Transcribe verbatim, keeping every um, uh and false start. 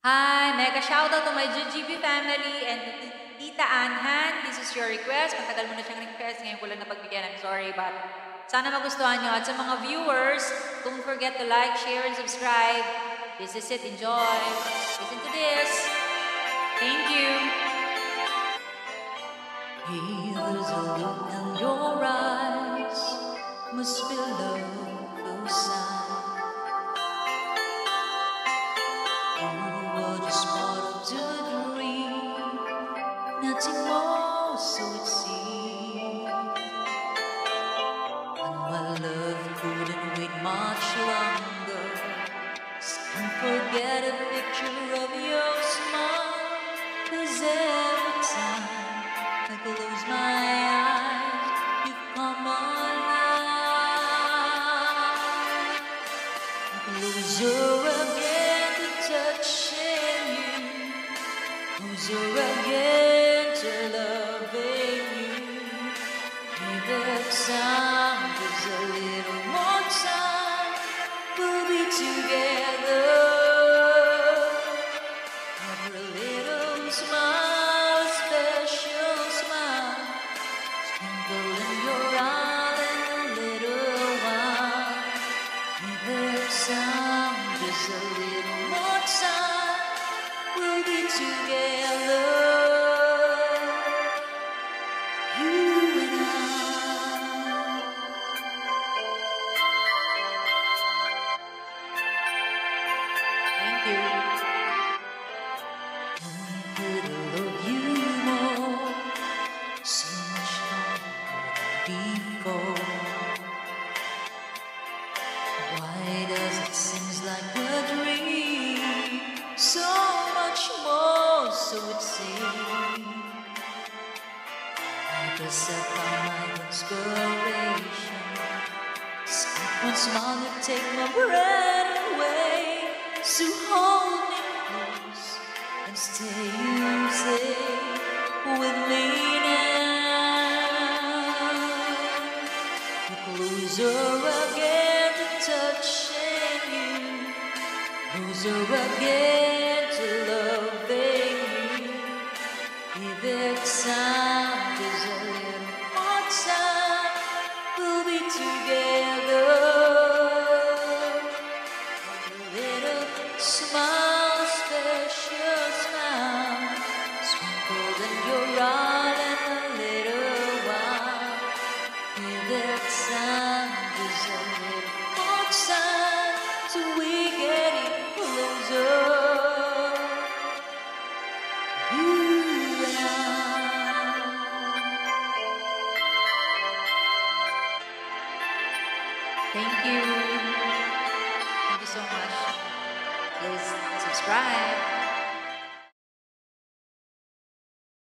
Hi! Mega shoutout to my G G B family and to Tita Anhan. This is your request. Matagal mo na siyang request. Ngayon ko lang napagbigyan. I'm sorry, but sana magustuhan nyo. At sa mga viewers, don't forget to like, share, and subscribe. This is it. Enjoy. Listen to this. Thank you. Hey, there's a look in your eyes. Must be love inside. Just part of the dream, nothing more, so it seems. And my love couldn't wait much longer. Can't forget a picture of your smile. 'Cause every time I close my eyes, you come alive. Closer again to touch. Closer again to loving you. Give it time, just a little more time. We'll be together. Every little smile, special smile, twinkle in your eye in a little while. Give it time, just a little more time. We'll be together, you and I. Thank you. Who could love you more, so much longer before? Why does it seem like a dream? So much more, so it seems. I guess I found my inspiration. Speak one smile to take my breath away. So hold me close and stay, you say, with me now. Closer again to touching you. Closer again to loving you. Give it time, just a little more time. We'll be together. A little smile, special smile, sprinkled in your eye in a little while. Give it time, just a little more time, till we get it closer. You and I. Thank you. Thank you so much. Please subscribe.